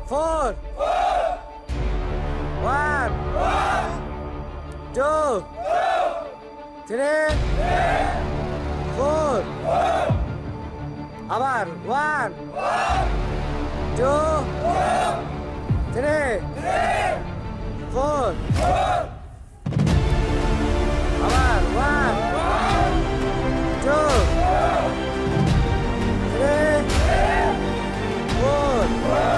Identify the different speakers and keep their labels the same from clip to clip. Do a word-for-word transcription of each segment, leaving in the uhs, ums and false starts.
Speaker 1: four, one, two, three, four. Abar, one, two, three, four. Abar, one, two, three, four.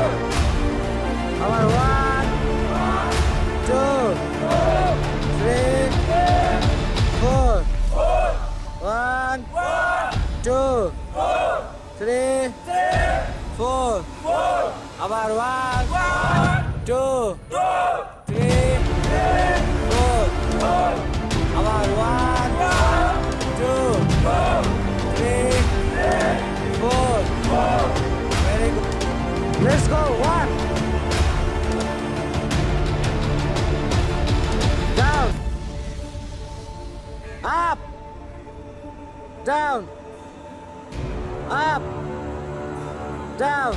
Speaker 1: Abar, one, two, three, four. One, two, three, four. Abar, one, two, three, four. Abar, one, two, three, four. Very good. Let's go. One. Down. Up. Down. Up. Down.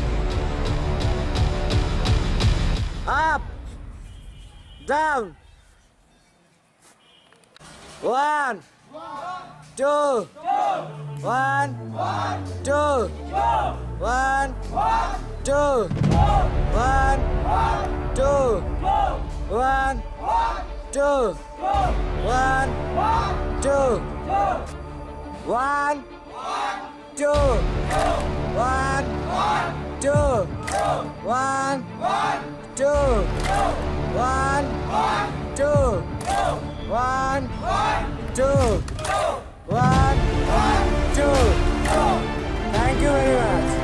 Speaker 1: Up. Down. One. Two. One. Two. One. Two. One. Two. One. Two. One. Two. One. Two. One. Two. One. Two. One. Two. One. Two. One. Two. Thank you very much.